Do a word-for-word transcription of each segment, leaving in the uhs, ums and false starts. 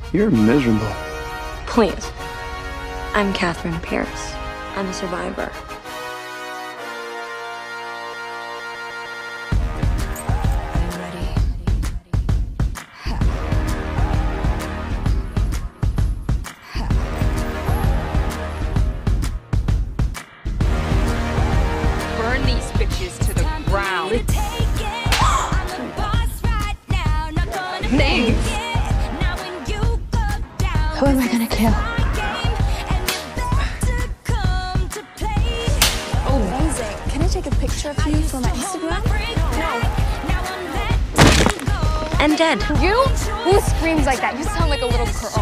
You're miserable. Please. I'm Catherine Pierce. I'm a survivor. Are you ready? Ha. Ha. Burn these bitches to the ground. Thanks. Who am I gonna kill? Oh, amazing. Can I take a picture of you for my Instagram? I'm dead. You? Who screams like that? You sound like a little girl.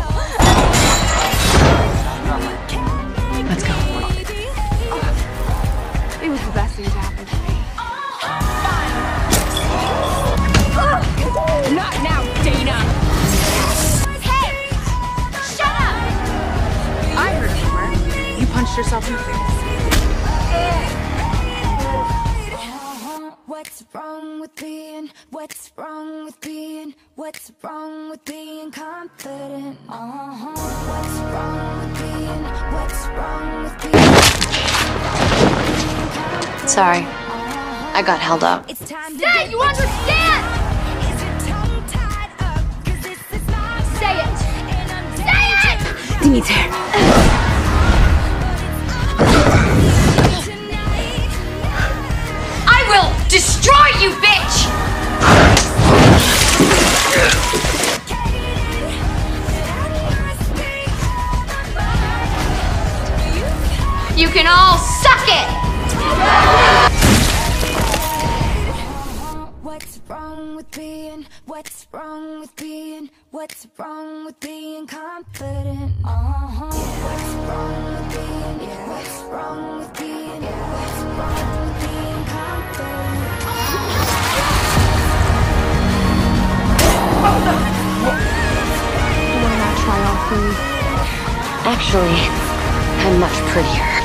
Let's go. Oh, it was the best thing to happen to me. Not now, Dana! Hey! Shut up! I heard somewhere. You punched yourself in the face. What's wrong with being, what's wrong with being, what's wrong with being confident? Uh-huh. What's wrong with being, what's wrong with being, confident? Sorry. I got held up. It's time to Say, you understand? Is it tongue tied up? 'Cause this is not Say it! and I'm Say it! Dimitri. I will destroy you, bitch! You can all suck it! What's wrong with being, what's wrong with being, what's wrong with being confident? Uh-huh. What's wrong with being, what's wrong with being, what's wrong with being confident? Why not try all three? Actually, I'm much prettier.